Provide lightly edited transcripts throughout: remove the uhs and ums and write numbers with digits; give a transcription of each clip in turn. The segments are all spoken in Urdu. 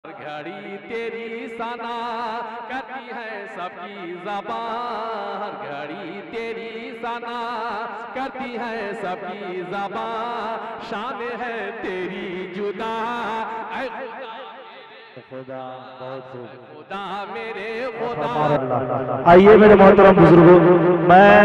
گھڑی تیری ثنا کرتی ہے سب کی زبان، ہر گھڑی تیری ثنا کرتی ہے سب کی زبان، شان ہے تیری جدا اے خدا بہت خوب خدا میرے خدا۔ آئیے میرے محترم بزرگوں، میں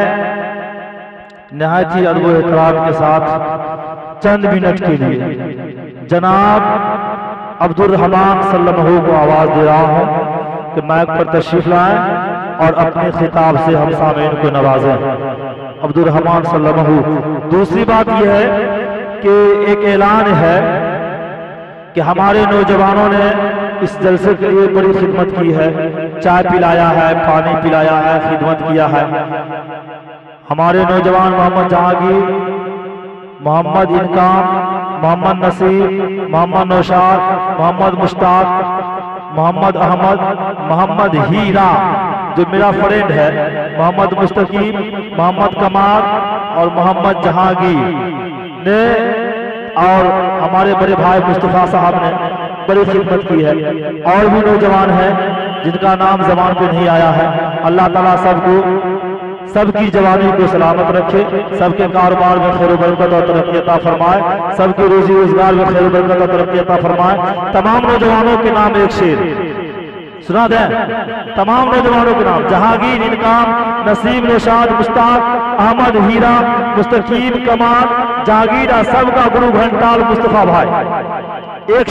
نہایت ہی ادب و احترام کے ساتھ چند منٹ کے لیے جناب عبدالرحمان صلی اللہ علیہ وسلم کو آواز دے رہا ہوں کہ مائک پر تشریف لائیں اور اپنے خطاب سے ہم سامعین کو نوازیں۔ عبدالرحمان صلی اللہ علیہ وسلم۔ دوسری بات یہ ہے کہ ایک اعلان ہے کہ ہمارے نوجوانوں نے اس جلسے کے لیے بڑی خدمت کی ہے، چائے پلایا ہے، پانی پلایا ہے، خدمت کیا ہے۔ ہمارے نوجوان محمد جہانگیر، محمد انکام، محمد نصیر، محمد نوشاد، محمد مشتاق، محمد احمد، محمد ہیرا جو میرا فرینڈ ہے، محمد مستقیم، محمد کمال اور محمد جہانگیر نے اور ہمارے بڑے بھائی مصطفیٰ صاحب نے بڑی خدمت کی ہے۔ اور بھی نوجوان ہیں جن کا نام زبان پہ نہیں آیا ہے۔ اللہ تعالیٰ سب کو، سب کی جوانی کو سلامت رکھے، سب کے کاروبار میں خیر و برکت اور ترقی عطا فرمائے، سب کی روزی روزگار میں خیر و برکت اور ترقی عطا فرمائے۔ تمام نوجوانوں کے نام ایک شعر سنا دیں، تمام نوجوانوں کے نام: جہانگیر، انکام، نسیم، نشاد، مشتاق، احمد، ہیرا، مستقیم، کمال، جہانگیرہ، سب کا گرو گھنٹال مصطفیٰ بھائی۔ ایک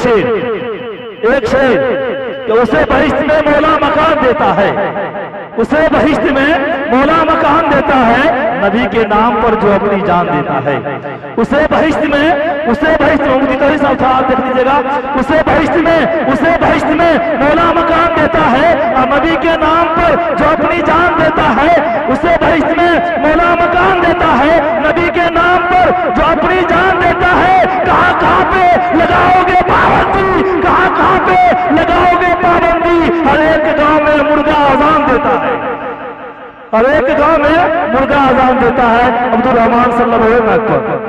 شعر کہ اسے بہشت میں مولا مکان دیتا ہے، اسے بہشت میں مولا مکان دیتا ہے، نبی کے نام پر جو اپنی جان دیتا ہے۔ اسے بہشت میں مفتی طاہر صاحب دیکھ لیجیے گا، اسے بہشت میں مولا مکان دیتا ہے، اور نبی کے نام پر جو اپنی جان دیتا ہے۔ اسے بہشت میں مولا مکان دیتا ہے، نبی کے نام پر جو اپنی جان دیتا ہے۔ کہاں کہاں پہ لگاؤ گے پابندی، کہاں کہاں پہ لگاؤ گے پابندی، ہر ایک گاؤں میں مرغا اذان دیتا ہے، ہر ایک گاؤں میں مرغا اذان دیتا ہے۔ عبدالرحمان صلی اللہ علیہ وسلم۔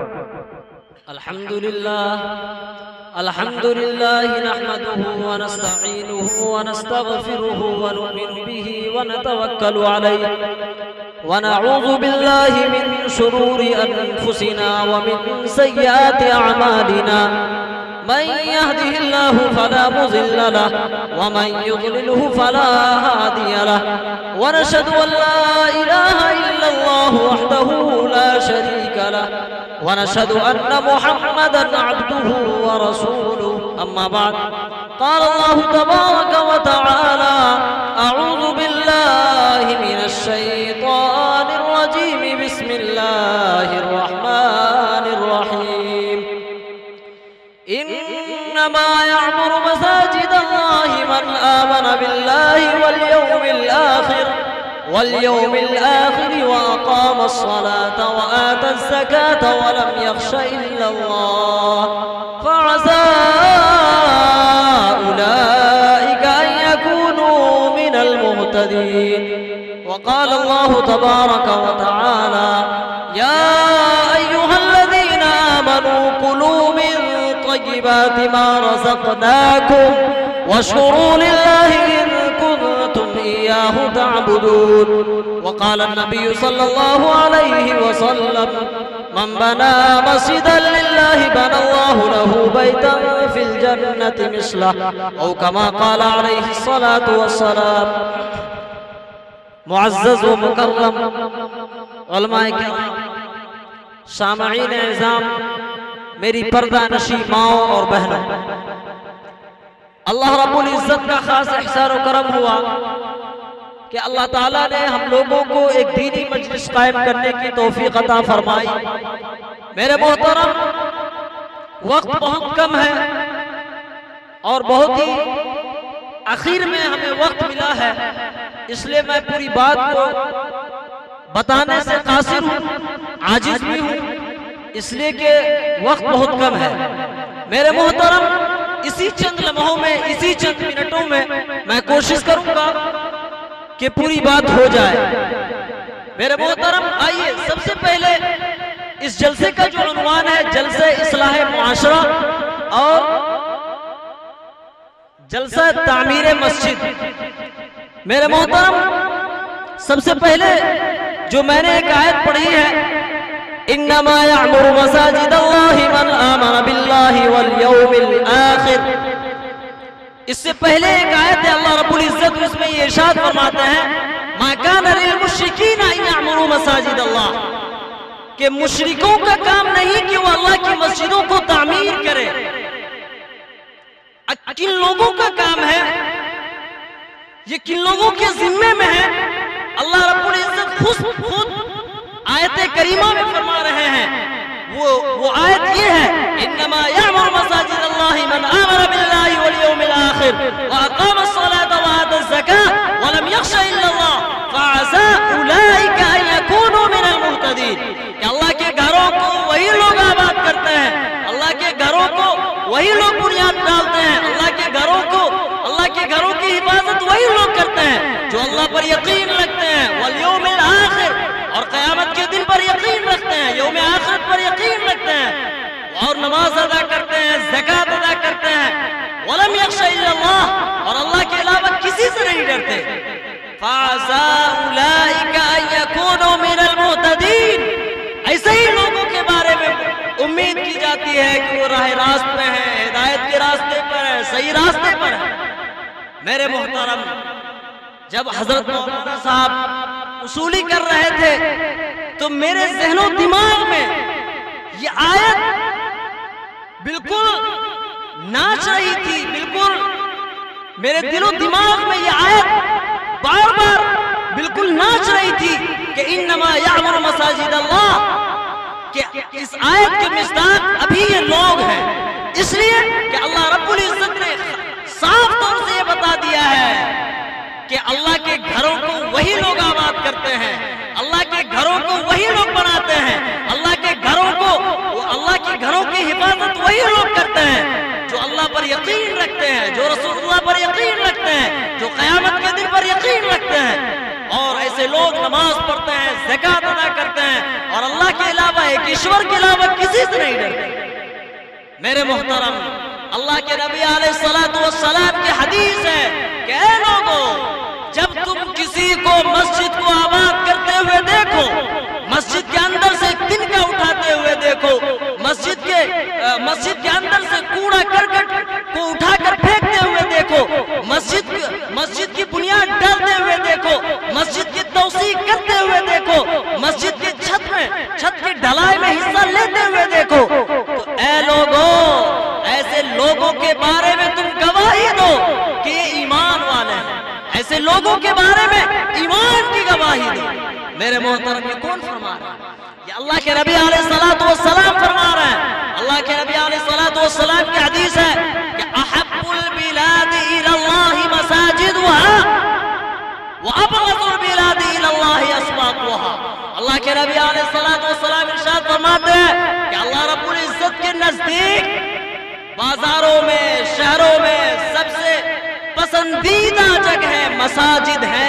الحمدللہ نحمده ونستعینه ونستغفره ونؤمن به ونتوکل علیہ ونعوذ باللہ من شرور انفسنا ومن سیئات اعمالنا، من يهده الله فلا مضل له ومن يضلله فلا هادي له، ونشهد أن لا إله إلا الله وحده لا شريك له، ونشهد أن محمدا عبده ورسوله، أما بعد، قال الله تبارك وتعالى: أعوذ بالله من الشيطان الرجيم، بسم الله الرحمن الرحيم، إنما يعمر مساجد الله من آمن بالله واليوم الآخر وأقام الصلاة وآتى الزكاة ولم يخش إلا الله، فعسى أولئك أن يكونوا من المهتدين۔ وقال الله تبارك وتعالى: يا أيها الذين آمنوا كلوا من طيبات ما رزقناكم واشكروا لله إن كنتم إياه تعبدون۔ وقال النبي صلى الله عليه وسلم: من بنى مسجدا لله بنى الله له بيتا في الجنة مثله، أو كما قال عليه الصلاة والسلام۔ معزز و مکرم علماء کرام، سامعین اعظام، میری پردہ نشی ماؤں اور بہنوں، اللہ رب العزت کا خاص احسان و کرم ہوا کہ اللہ تعالیٰ نے ہم لوگوں کو ایک دینی مجلس قائم کرنے کی توفیق عطا فرمائی۔ میرے محترم، وقت بہت کم ہے اور بہت ہی آخر میں ہمیں وقت ملا ہے، اس لیے میں پوری بات کو بتانے سے قاصر ہوں، عاجز بھی ہوں، اس لیے کہ وقت بہت کم ہے۔ میرے محترم، اسی چند لمحوں میں، اسی چند منٹوں میں میں کوشش کروں گا کہ پوری بات ہو جائے۔ میرے محترم، آئیے سب سے پہلے اس جلسے کا جو عنوان ہے، جلسہ اصلاح معاشرہ اور جلسہ تعمیر مسجد. میرے محترم، سب سے پہلے جو میں نے ایک آیت پڑھی ہے، انما یعمر مساجد اللہ من آمن باللہ والیوم الآخر، اس سے پہلے ایک آیت ہے اللہ رب العزت اس میں یہ ارشاد فرماتے ہیں ما کان للمشرکین ان یعمروا مساجد اللہ، کہ مشرکوں کا کام نہیں کہ وہ اللہ کی مسجدوں کو تعمیر کرے. کن لوگوں کا کام ہے، یہ کن لوگوں کے ذمے میں ہے؟ اللہ رب العزت خود آیت کریمہ میں فرما رہے ہیں. وہ آیت یہ ہے انما یعمر مساجد اللہ من آمن باللہ والیوم الآخر واقام الصلاة وآتى الزکاة ولم یخش الا اللہ فعسى اولئک ان یکونوا من المہتدین، کہ اللہ کے گھروں کو وہی لوگ آباد کرتے ہیں، اللہ کے گھروں کو وہی لوگ بنیاد ڈالتے ہیں، اللہ کے گھروں کی حفاظت وہی لوگ کرتے ہیں جو اللہ پر یقین رکھتے ہیں، والیوم الآخر، اور قیامت کے دن پر یقین رکھتے ہیں، یوم آخرت پر یقین رکھتے ہیں، اور نماز ادا کرتے ہیں، زکوٰۃ ادا کرتے ہیں، ولم یخش الا اللہ، اور اللہ کے علاوہ کسی سے نہیں ڈرتے. فعسى اولئک ان یکونوا من المہتدین، ایسے ہی لوگوں کے بارے میں امید کی جاتی ہے کہ وہ راہ راست پہ ہیں، ہدایت کے راستے پر ہیں، صحیح راستے پر ہیں. میرے محترم، جب حضرت مولانا صاحب اصولی کر رہے تھے تو میرے ذہن و دماغ میں یہ آیت بالکل ناچ رہی تھی، بالکل میرے دل و دماغ میں یہ آیت بار بار بالکل ناچ رہی تھی کہ انما یعمر مساجد اللہ، کہ اس آیت کے مصداق ابھی یہ لوگ ہیں، اس لیے کہ اللہ رب العزت نے صاف طور سے یہ بتا دیا ہے کہ اللہ کے گھروں کو وہی لوگ آباد کرتے ہیں، اللہ کے گھروں کو وہی لوگ بناتے ہیں، اللہ کے گھروں کی حفاظت وہی لوگ کرتے ہیں جو اللہ پر یقین رکھتے ہیں، جو رسول اللہ پر یقین رکھتے ہیں، جو قیامت کے دن پر یقین رکھتے ہیں. اور ایسے لوگ نماز پڑھتے ہیں، زکوٰۃ ادا کرتے ہیں، اور اللہ کے علاوہ ایک ایشور کے علاوہ کسی سے نہیں ڈرتے. میرے محترم، اللہ کے نبی علیہ السلام کی حدیث ہے کہ اے لوگوں، جب تم کسی کو مسجد کو آباد کرتے ہوئے دیکھو، مسجد کے اندر سے تنکا اٹھاتے ہوئے دیکھو، مسجد کے اندر سے کوڑا کرکٹ کو اٹھا کر پھینکتے ہوئے دیکھو، مسجد کی بنیاد ڈالتے ہوئے دیکھو، مسجد کی توسیع کرتے ہوئے دیکھو، مسجد کی چھت کی ڈھلائی میں حصہ لیتے ہوئے دیکھو، تو اے لوگوں، ایسے لوگوں کے بارے میں تم گواہی دو کہ یہ ایمان والے ہیں، ایسے لوگوں کے بارے میں ایمان کی گواہی دو. میرے محترم، یہ کون فرما رہا ہے؟ یہ اللہ کے نبی علیہ السلام فرما رہے ہیں. اللہ کے نبی علیہ السلام کی حدیث ہے کہ احب البلاد الى اللہ مساجدها وابغض البلاد الى اللہ اسواقها. اللہ کے نبی علیہ السلام ارشاد فرماتے ہیں کہ اللہ رب العزت کے نزدیک بازاروں میں، شہروں میں سب سے پسندیدہ جگہ مساجد ہیں،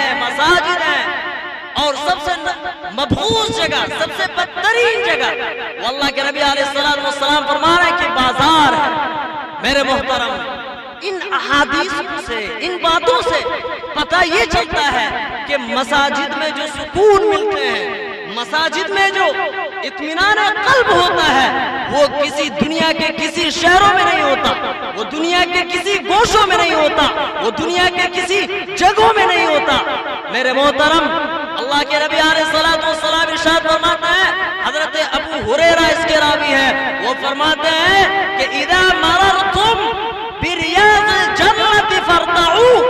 اور سب سے مبغوض جگہ، سب سے بدترین جگہ وہ اللہ کے نبی علیہ السلام فرما رہے ہیں کہ بازار ہے. میرے محترم، ان احادیث سے، ان باتوں سے پتہ یہ چلتا ہے کہ مساجد میں جو سکون ملتے ہیں، مساجد میں جو اطمینان قلب ہوتا ہے، وہ کسی دنیا کے کسی شہروں میں نہیں ہوتا، وہ دنیا کے کسی گوشوں میں نہیں ہوتا، وہ دنیا کے کسی جگہوں میں نہیں ہوتا. میرے محترم، اللہ کے نبی علیہ السلام ارشاد فرماتے ہیں، حضرت ابو ہریرہ اس کے راوی ہے، وہ فرماتے ہیں کہ اذا مررتم بریاض الجنت فارتعوا.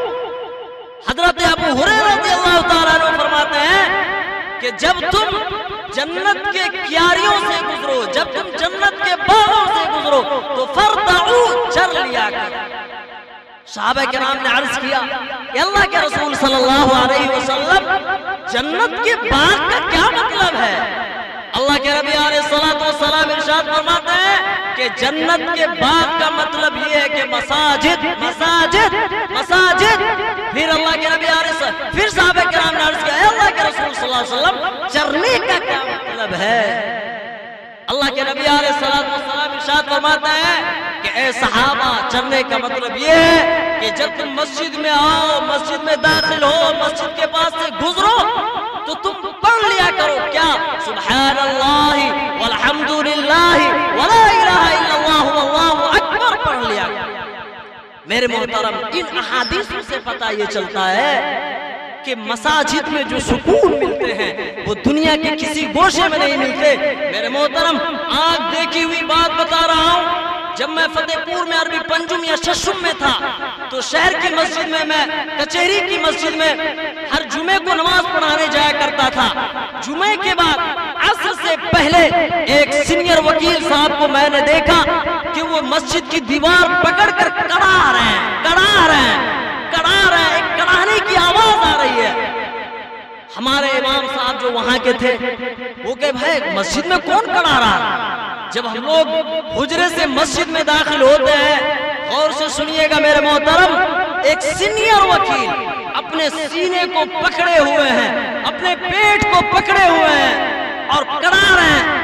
حضرت ابو ہریرہ رضی اللہ تعالیٰ عنہ فرماتے ہیں کہ جب تم جنت کے کیاریوں سے گزرو، جب تم جنت کے باغوں سے گزرو تو فارتعوا، چر لیا کر. صحابہ کرام نے عرض کیا کہ اللہ کے رسول صلی اللہ علیہ وسلم، جنت کے باغ کا کیا مطلب ہے؟ اللہ کے نبی علیہ السلام ارشاد فرماتے ہیں کہ جنت کے باغ کا مطلب یہ ہے کہ مساجد. پھر اللہ کے نبی علیہ السلام، پھر صحابہ کرام نے عرض کیا اے اللہ کے رسول صلی اللہ علیہ وسلم، چرنے کا کیا مطلب ہے؟ اللہ کے نبی علیہ السلام ارشاد فرماتا ہے کہ اے صحابہ، چرنے کا مطلب یہ ہے جب تم مسجد میں آؤ، مسجد میں داخل ہو، مسجد کے پاس سے گزرو تو تم پڑھ لیا کرو کیا؟ سبحان اللہ والحمدللہ ولا الہ الا اللہ واللہ اکبر پڑھ لیا کرو۔ میرے محترم، ان احادیث سے پتہ یہ چلتا ہے کہ مساجد میں جو سکون ملتے ہیں وہ دنیا کے کسی گوشے میں نہیں ملتے۔ میرے محترم، آنکھ دیکھی ہوئی بات بتا رہا ہوں، جب میں فتح پور میں عربی پنجم یا ششم میں تھا تو شہر کی مسجد میں کچہری کی مسجد میں ہر جمعے کو نماز پڑھانے جایا کرتا تھا۔ جمعے کے بعد عصر سے پہلے ایک سینئر وکیل صاحب کو میں نے دیکھا کہ وہ مسجد کی دیوار پکڑ کر کڑا رہے ہیں، ایک کڑاہنے کی آواز آ رہی ہے۔ ہمارے امام صاحب جو وہاں کے تھے وہ کہ بھائی مسجد میں کون کڑا رہا ہے؟ جب ہم لوگ حجرے سے مسجد میں داخل ہوتے ہیں، غور سے سنیے گا میرے محترم، ایک سینئر وکیل اپنے سینے کو پکڑے ہوئے ہیں، اپنے پیٹ کو پکڑے ہوئے ہیں اور کڑا رہے ہیں۔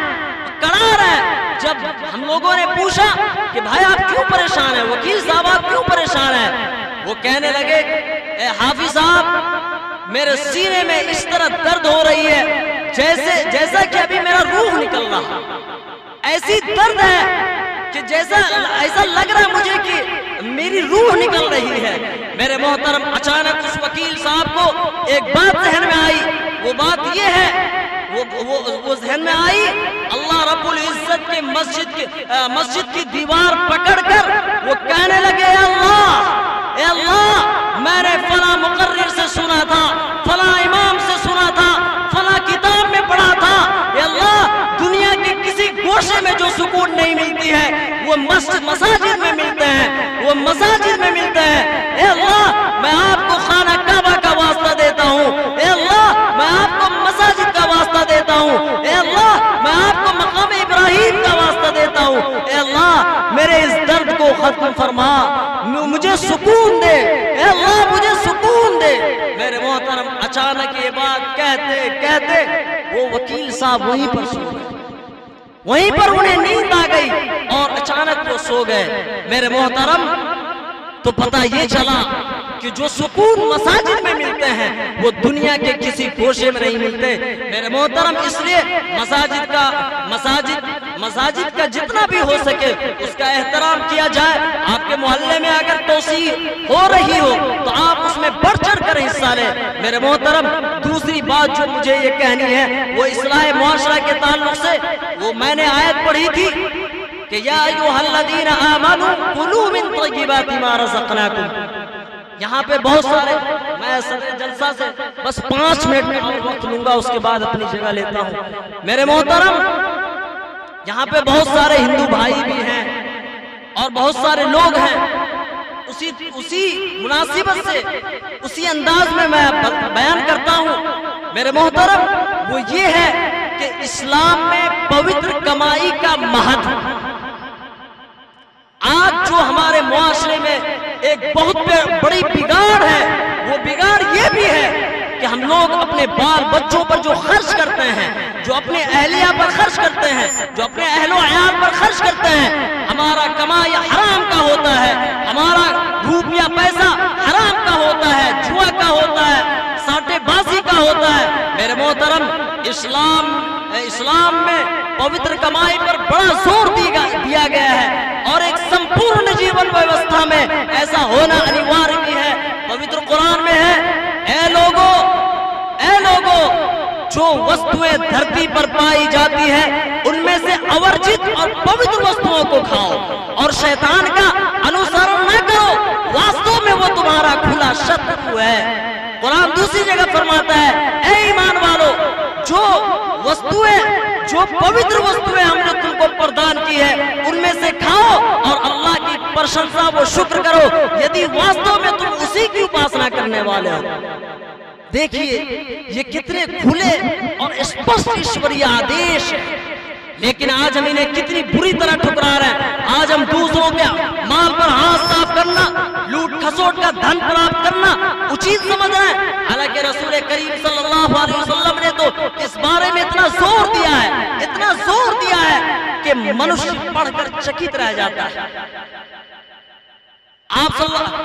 جب ہم لوگوں نے پوچھا کہ بھائی آپ کیوں پریشان ہیں، وکیل صاحب آپ کیوں پریشان ہیں؟ وہ کہنے لگے، اے حافظ صاحب، میرے سینے میں اس طرح درد ہو رہی ہے جیسا کہ ابھی میرا روح نکل رہا، ایسی درد ہے کہ ایسا لگ رہا ہے مجھے کہ میری روح نکل رہی ہے۔ میرے محترم، اچانک اس وکیل صاحب کو ایک بات ذہن میں آئی، وہ بات یہ ہے، وہ ذہن میں آئی، اللہ رب العزت کے مسجد کی دیوار پکڑ کر وہ کہنے لگے، اے اللہ، میں نے فلاں مقرر سے سنا تھا، فلاں امام سے سنا تھا، فلاں کتاب میں پڑھا تھا، اے اللہ، دنیا کے کسی گوشے میں جو سکون نہیں ملتی ہے وہ مساجد میں ملتے ہیں، اے اللہ، میں آپ کو خانہ کعبہ کا واسطہ دیتا ہوں، اے اللہ، میں آپ کو مساجد کا واسطہ دیتا ہوں، اے اللہ، میں آپ کو مقام ابراہیم کا واسطہ دیتا ہوں، اے اللہ، میرے اس درد کو ختم فرما، مجھے سکون دے، اے اللہ، مجھے سکون دے۔ میرے محترم، اچانک یہ بات کہتے وہ وکیل صاحب وہیں پر سو گئے، وہیں پر انہیں نیند آ گئی اور اچانک وہ سو گئے۔ میرے محترم، تو پتہ یہ چلا کہ جو سکون مساجد میں ملتے ہیں وہ دنیا کے کسی گوشے میں نہیں ملتے۔ میرے محترم، اس لیے مساجد کا جتنا بھی ہو سکے اس کا احترام کیا جائے۔ آپ کے محلے میں اگر توسیع ہو رہی ہو تو آپ اس میں بڑھ چڑھ کر حصہ لیں۔ میرے محترم، دوسری بات جو مجھے یہ کہنی ہے وہ اصلاح معاشرہ کے تعلق سے، وہ میں نے آیت پڑھی تھی کہ یا ایھا الذین آمنوا کلوا من طیبات ما رزقناکم۔ یہاں پہ بہت سارے، میں صدر جلسہ سے بس 5 منٹ میں وقت لوں گا، اس کے بعد اپنی جگہ لیتا ہوں۔ میرے محترم، یہاں پہ بہت سارے ہندو بھائی بھی ہیں اور بہت سارے لوگ ہیں، اسی مناسبت سے اسی انداز میں بیان کرتا ہوں۔ میرے محترم، وہ یہ ہے کہ اسلام میں پوتر کمائی کا مہتو، آج جو ہمارے معاشرے میں ایک بہت بڑی بگاڑ ہے، وہ بگاڑ یہ بھی ہے کہ ہم لوگ اپنے بال بچوں پر جو خرچ کرتے ہیں، جو اپنے اہلیہ پر خرچ کرتے ہیں، جو اپنے اہل و عیال پر خرچ کرتے ہیں، ہمارا کمائی حرام کا ہوتا ہے، ہمارا روپیہ پیسہ حرام کا ہوتا ہے، جوا کا ہوتا ہے، ساٹے بازی کا ہوتا ہے۔ میرے محترم، اسلام میں پوتر کمائی پر بڑا زور دیا گیا ہے اور ایک سمپورن جیون ویوستھا میں ایسا ہونا انیوار بھی ہے۔ پوتر قرآن میں ہے، اے لوگو، جو وستویں دھرتی پر پائی جاتی ہیں ان میں سے اورجت اور پوتر وستوؤں کو کھاؤ اور شیطان کا انوسرن نہ کرو، واستو میں وہ تمہارا کھلا شترو ہے۔ قرآن دوسری جگہ فرماتا ہے، اے ایمان والو، جو پوتر وستویں ہم نے تم کو پردان کی ہے ان میں سے کھاؤ اور اللہ کی پرشنسا و شکر کرو یدی واستو میں تم اسی کی اپاسنا کرنے والے ہو۔ دیکھیے یہ کتنے کھلے اور اسپشٹ ایشوریہ آدیش ہے، لیکن آج ہم انہیں کتنی بری طرح ٹھکرا رہے ہیں۔ آج ہم دوسروں کے مال پر ہاتھ صاف کرنا، لوٹ کھسوٹ کا دھن پراپت کرنا اچیت سمجھ رہے ہیں، حالانکہ رسول کریم صلی اللہ علیہ وسلم نے تو اس بارے میں اتنا زور دیا ہے کہ منشیہ پڑھ کر چکت رہ جاتا ہے۔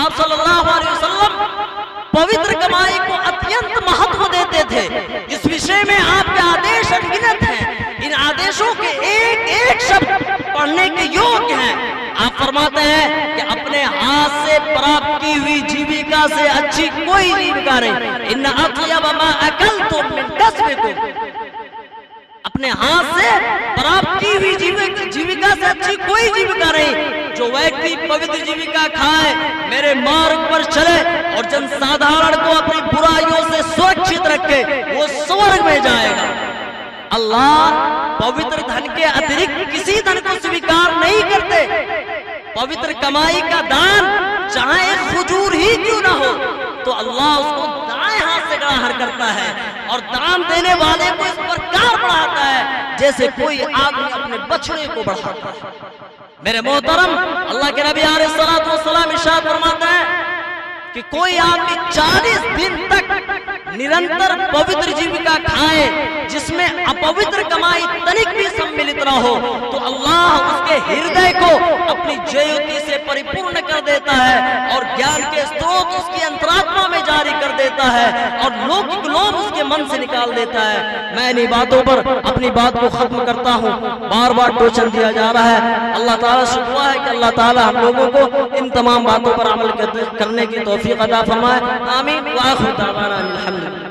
आप सल्लल्लाहु अलैहि वसल्लम पवित्र कमाई को अत्यंत महत्व देते थे। इस विषय में आपके आदेश अनगिनत हैं। इन आदेशों के एक एक शब्द पढ़ने के योग्य हैं। आप फरमाते हैं कि अपने हाथ से प्राप्त की हुई जीविका से अच्छी कोई जीविका नहीं। इन अत्यब मा अकलतुम मिन कसबिकुम, अपने हाथ से प्राप्त की हुई जीविका से अच्छी कोई जीविका नहीं। जो व्यक्ति पवित्र जीविका खाए, मेरे मार्ग पर चले और जनसाधारण को अपनी बुराइयों से सुरक्षित रखे, वो स्वर्ग में जाएगा। अल्लाह पवित्र धन के अतिरिक्त किसी धन को स्वीकार नहीं करते। पवित्र कमाई का दान चाहे एक खजूर ही क्यों ना हो, तो अल्लाह उसको दाएं हाथ से ग्रहण करता है और दान देने वाले को इस प्रकार बढ़ाता है जैसे कोई आदमी अपने बछड़े को बढ़ाता है। मेरे मोहतरम, अल्लाह के नबी अलैहिस्सलातु वस्सलाम इरशाद फरमाते हैं कि कोई आदमी 40 दिन तक निरंतर पवित्र जीविका खाए जिसमें अपवित्र कमाई तनिक भी सम्मिलित न हो, तो अल्लाह उसके हृदय को अपनी ज्योति से परिपूर्ण कर देता है और ज्ञान के स्रोत उसकी अंतरात्मा में जारी कर देता है और लौकिक लोभ उसके मन से निकाल देता है। मैं इन्हीं बातों पर अपनी बात को खत्म करता हूँ। बार बार टोचन दिया जा रहा है। अल्लाह ताला से दुआ है कि अल्लाह ताला हम लोगों को इन तमाम बातों पर अमल करने की तौफीक अता फरमाए। आमीन। व आखिर दावाना अनिल हम्दुलिल्लाह।